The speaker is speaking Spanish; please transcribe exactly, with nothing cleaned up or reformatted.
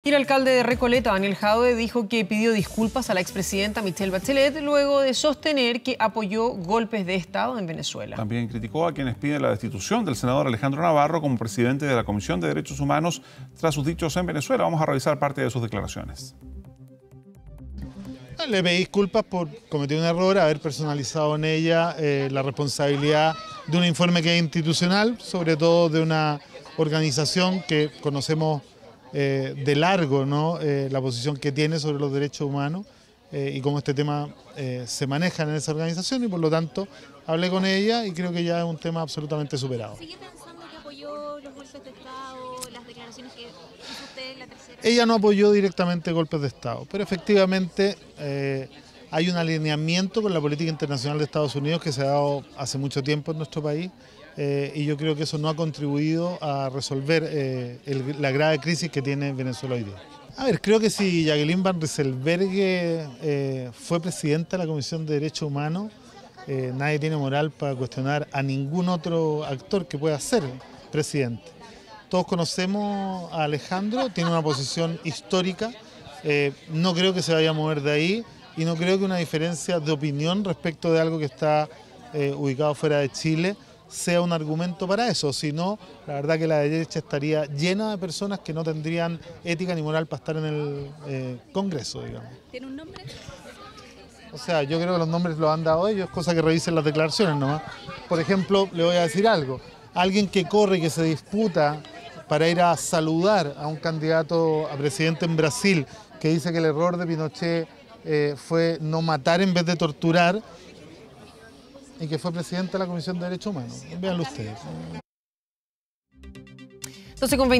Y el alcalde de Recoleta, Daniel Jadwe, dijo que pidió disculpas a la expresidenta Michelle Bachelet luego de sostener que apoyó golpes de Estado en Venezuela. También criticó a quienes piden la destitución del senador Alejandro Navarro como presidente de la Comisión de Derechos Humanos tras sus dichos en Venezuela. Vamos a revisar parte de sus declaraciones. Le pedí disculpas por cometer un error, haber personalizado en ella eh, la responsabilidad de un informe que es institucional, sobre todo de una organización que conocemos eh, de largo, ¿no? eh, la posición que tiene sobre los derechos humanos eh, y cómo este tema eh, se maneja en esa organización, y por lo tanto hablé con ella y creo que ya es un tema absolutamente superado. ¿Sigue pensando que apoyó los golpes de Estado, las declaraciones que hizo usted en la tercera? Ella no apoyó directamente golpes de Estado, pero efectivamente eh, hay un alineamiento con la política internacional de Estados Unidos que se ha dado hace mucho tiempo en nuestro país eh, y yo creo que eso no ha contribuido a resolver eh, el, la grave crisis que tiene Venezuela hoy día. A ver, creo que si Jacqueline Van Rysselberghe eh, fue presidenta de la Comisión de Derechos Humanos, eh, nadie tiene moral para cuestionar a ningún otro actor que pueda ser presidente. Todos conocemos a Alejandro, tiene una posición histórica, eh, no creo que se vaya a mover de ahí y no creo que una diferencia de opinión respecto de algo que está eh, ubicado fuera de Chile sea un argumento para eso, sino la verdad que la derecha estaría llena de personas que no tendrían ética ni moral para estar en el eh, Congreso, digamos. ¿Tiene un nombre? O sea, yo creo que los nombres los han dado ellos, cosa que revisen las declaraciones nomás. Por ejemplo, le voy a decir algo, alguien que corre y que se disputa para ir a saludar a un candidato a presidente en Brasil que dice que el error de Pinochet eh, fue no matar en vez de torturar y que fue presidente de la Comisión de Derechos Humanos. Véanlo ustedes. Entonces, con